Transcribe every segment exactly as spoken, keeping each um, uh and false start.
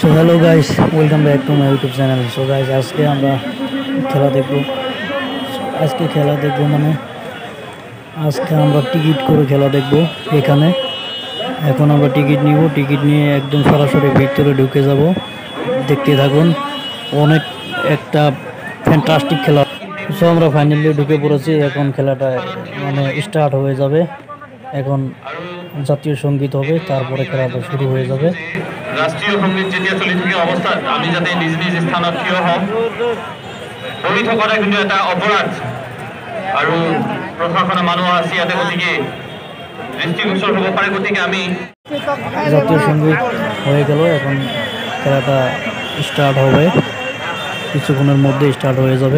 So hello guys, welcome back to my YouTube channel. So guys, আজকে আমরা খেলা দেখব। আজকে খেলা দেখব মানে আজকে আমরা টিকিট করে খেলা দেখব এখানে। এখন আমরা টিকিট নিব, টিকিট নিয়ে একদম সরাসরি ভিতরে ঢুকে যাব। দেখতে থাকুন, অনেক একটা ফ্যান্টাস্টিক খেলা। সো আমরা ফাইনালি ঢুকে পড়েছি। এখন খেলাটা মানে স্টার্ট হয়ে যাবে। এখন জাতীয় সঙ্গীত হবে, তারপরে খেলাটা শুরু হয়ে যাবে। ৰাষ্ট্ৰীয় সংগীত যেতিয়া চলি থাকে অৱস্থাত আমি যাতে নিজ নিজ স্থানত থিয় হওঁ, বহি থকাটা কিন্তু এটা অপৰাধ আৰু প্ৰশাসনৰ মানুহ আছে ইয়াতে, গতিকে দৃষ্টিগোচৰ হ'ব পাৰে। গতিকে আমি জাতীয় সঙ্গীত হয়ে গেল, এখন খেলাটা স্টার্ট হবে, কিছুক্ষণের মধ্যে স্টার্ট হয়ে যাবে।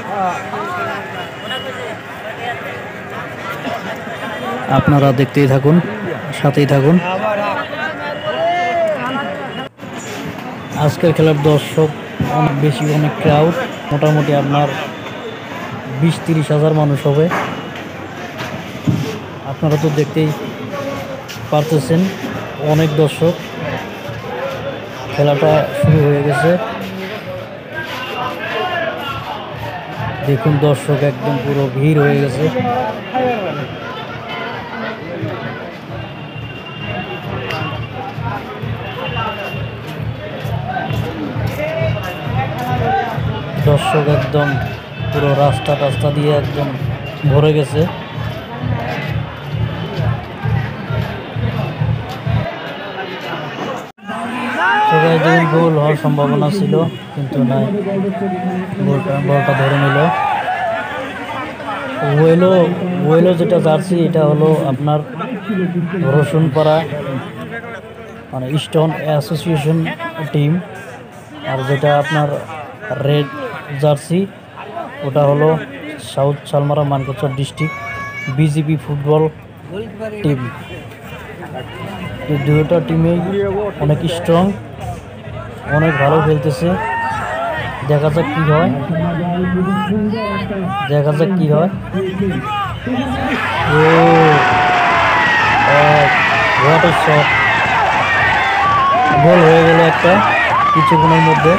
আপনারা দেখতেই থাকুন, সাথেই থাকুন। আজকের খেলার দর্শক অনেক বেশি, অনেক ক্রাউড, মোটামুটি আপনার বিশ তিরিশ হাজার মানুষ হবে। আপনারা তো দেখতেই পারতেছেন, অনেক দর্শক। খেলাটা শুরু হয়ে গেছে, দেখুন দর্শক একদম পুরো ভিড় হয়ে গেছে। দর্শক একদম পুরো রাস্তা টাস্তা দিয়ে একদম ভরে গেছে। সবাই যদি গোল হওয়ার সম্ভাবনা ছিল, কিন্তু নাই, বলটা বলটা ধরে নিল। ওয়েলো ওয়েলো যেটা জার্সি, এটা হলো আপনার রসুনপাড়া মানে ইস্টার্ন অ্যাসোসিয়েশন টিম। আর যেটা আপনার রেড জার্সি, ওটা হলো south Salmara Mankachar district BJP football team. এই দুটো টিমেই অনেক স্ট্রং, অনেক ভালো খেলতেছে। দেখা যাক কি হয়, দেখা যাক কি হয়। ও হোয়াট এ শট! গোল হয়ে গেল একটা কিছুক্ষণের মধ্যে।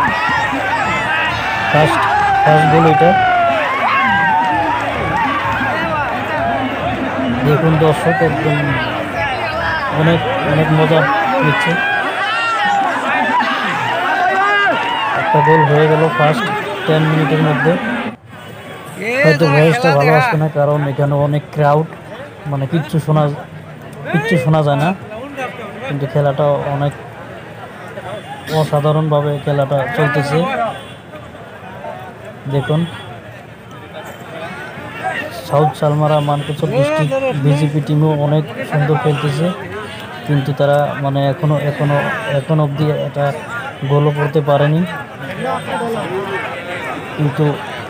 ফার্স্ট ফার্স্ট গোল এটা। দেখুন দর্শক একদম অনেক অনেক মজা নিচ্ছে। একটা গোল হয়ে গেল ফার্স্ট টেন মিনিটের মধ্যে। হয়তো ভয়েসটা ভালো আসবে না, কারণ এখানে অনেক ক্রাউড, মানে কিচ্ছু শোনা কিচ্ছু শোনা যায় না। কিন্তু খেলাটা অনেক অসাধারণভাবে খেলাটা চলতেছে। দেখুন, south Salmara Mankachar district BJP টিমও অনেক সুন্দর খেলতেছে, কিন্তু তারা মানে এখনো এখনো এখন অবধি এটা গোলও করতে পারেনি। কিন্তু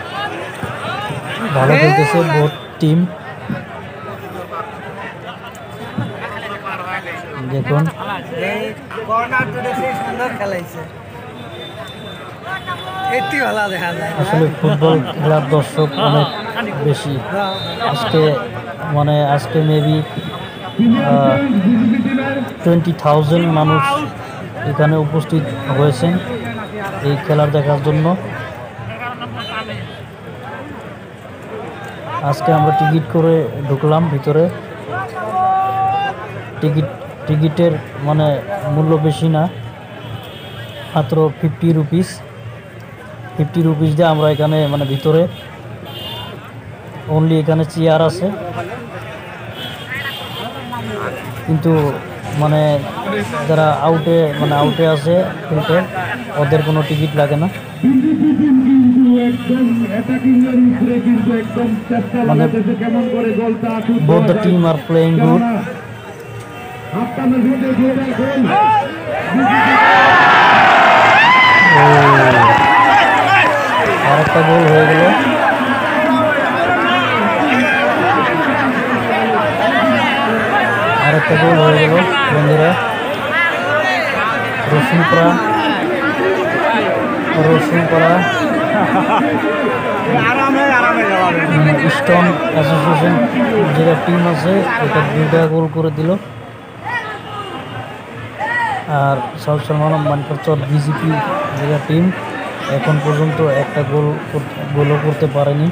ভালো খেলতেছে বোথ টিম। দেখুন আসলে ফুটবল খেলার দর্শক অনেক বেশি আজকে, মানে আজকে মেবি টোয়েন্টি থাউজেন্ড মানুষ এখানে উপস্থিত হয়েছেন এই খেলার দেখার জন্য। আজকে আমরা টিকিট করে ঢুকলাম ভিতরে। টিকিট টিকিটের মানে মূল্য বেশি না, মাত্র ফিফটি রুপিস। ফিফটি রুপিস দিয়ে আমরা এখানে মানে ভিতরে অনলি এখানে চেয়ার আছে, কিন্তু মানে যারা আউটে মানে আউটে আছে ফিল্ডে, ওদের কোনো টিকিট লাগে না। মানে both the team are playing good. আর একটা গোল হয়ে গেল। আর একটা গোল হয়ে গেল বন্ধুরা। রসুনপাড়া রসুনপাড়া ইস্টার্ন অ্যাসোসিয়েশন যেটা টিম আছে, এটা দুইটা গোল করে দিল। আর সাউথ সালমান মানকারচর বিজেপি যে টিম এখন পর্যন্ত একটা গোল গোলও করতে পারেনি,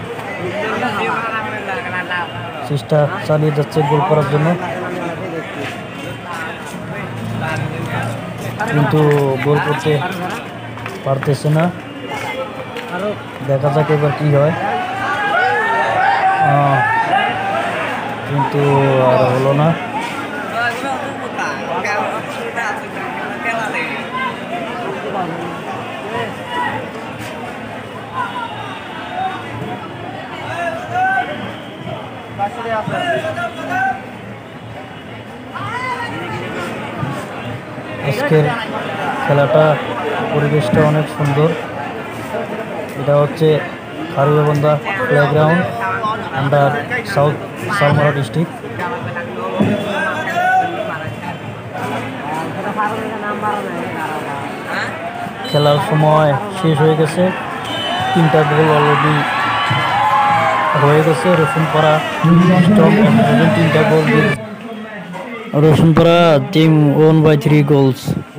চেষ্টা চালিয়ে যাচ্ছে গোল করার জন্য, কিন্তু গোল করতে পারতেছে না। দেখা যাক এবার কি হয়, কিন্তু আর হলো না। আজকের খেলাটা পরিবেশটা অনেক সুন্দর। এটা হচ্ছে Kharuabandha playground under south Salmara district. খেলার সময় শেষ হয়ে গেছে, তিনটা গোল অলরেডি হয়ে গেছে। রসুনপাড়া তিনটা goal, Rasunpara team one by three goals.